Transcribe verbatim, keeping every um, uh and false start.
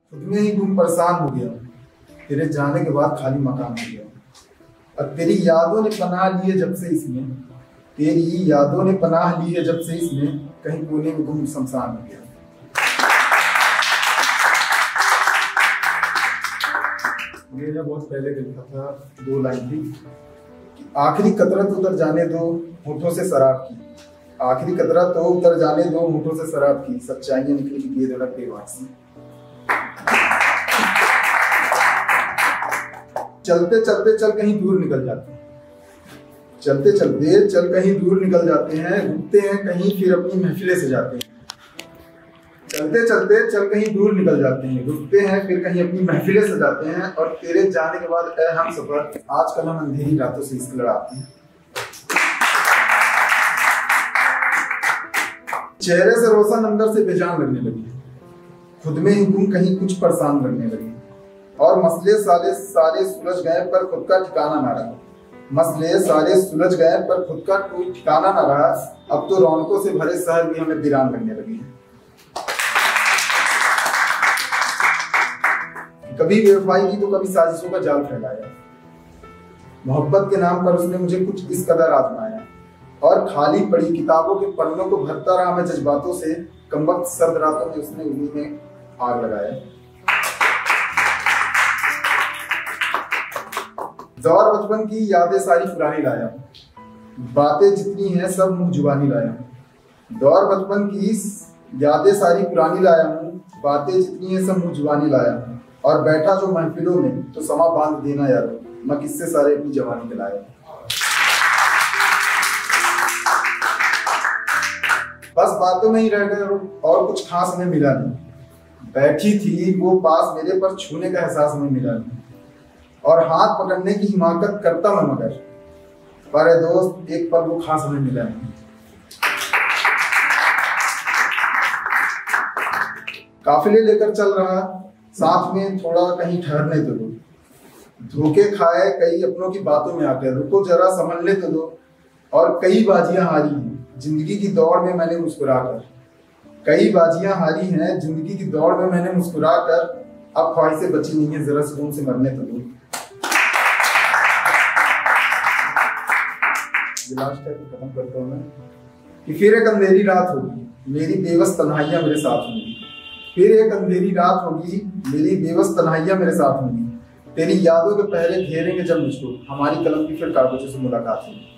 खुद में ही गुम परेशान हो गया, तेरे जाने के बाद खाली मकान हो गया। और तेरी यादों ने पनाह ली है जब से इसमें, तेरी यादों ने पनाह ली है जब से इसमें, कहीं कोने में गुम शमशान हो गया। ये बहुत पहले लिखा था, दो लाइन थी। आखिरी कतरा तो उतर जाने दो होठों से शराब की, आखिरी कतरा तो उतर जाने दो होठों से शराब की, सच्चाइयां निकली बेधड़क बेवासी। चलते चलते चल कहीं दूर निकल जाते हैं, चलते चलते चल कहीं दूर निकल जाते हैं, रुकते हैं कहीं फिर अपनी महफिलें सजाते हैं। चलते चलते चल कहीं दूर निकल जाते हैं, रुकते हैं फिर कहीं अपनी महफिलें सजाते हैं। और तेरे जाने के बाद ऐ हम सफर, आजकल हम अंधेरी रातों से इश्क लड़ाते हैं। चेहरे से रोशन अंदर से बेजान लगने लगी, खुद में ही गुम कहीं कुछ परेशान लगने लगी। और मसले सारे सारे सुलझ गए पर खुद का ठिकाना ना रहा, मसले सारे सुलझ गए पर खुद का कोई ठिकाना ना रहा। अब तो रौनकों से भरे शहर भी हमें वीरान लगने लगी है। कभी बेवफाई की तो कभी साजिशों का जाल फैलाया, मोहब्बत के नाम पर उसने मुझे कुछ इस कदर आजमाया। और खाली पड़ी किताबों के पन्नों को भरता रहा मैं जज्बातों से, कमबख्त सर्द रातों में उसने उन्हीं में आग लगाया। दौर बचपन की यादें सारी पुरानी लाया हूँ, बातें जितनी हैं सब मुंह जुबानी लाया हूँ। दौर बचपन की यादें सारी पुरानी लाया हूँ, बातें जितनी हैं सब मुंह जुबानी लाया हूँ। और बैठा जो महफिलों में तो समा बांध देना यार, मैं किससे सारे अपनी जवानी के लाया। बस बातों में ही रह गए और कुछ खास हमें मिला नहीं। बैठी थी वो पास मेरे पर छूने का एहसास हमें मिला नहीं। और हाथ पकड़ने की हिमाकत करता मैं मगर, पर दोस्त एक पल वो खास हमें मिला नहीं। काफिले लेकर चल रहा साथ में, थोड़ा कहीं ठहरने तो दो। धोखे खाए कई अपनों की बातों में आकर, रुको जरा संभलने तो दो। और कई बाजियां हारी हैं जिंदगी की दौड़ में मैंने मुस्कुरा कर, कई बाजियां हारी हैं जिंदगी की दौड़ में मैंने मुस्कुरा कर। अब ख्वाहिशें बची नहीं है, जरा सुकून से मरने तो दो। लास्ट टाइम खत्म करता हूँ मैं कि फिर एक अंधेरी रात होगी, मेरी बेबस तन्हाइयां मेरे साथ होंगी। फिर एक अंधेरी रात होगी, मेरी बेबस तन्हाइयां मेरे साथ होंगी। तेरी यादों के पहले घेरेंगे जब मुझको, हमारी कलम की फिर कागजों से मुलाकात होगी।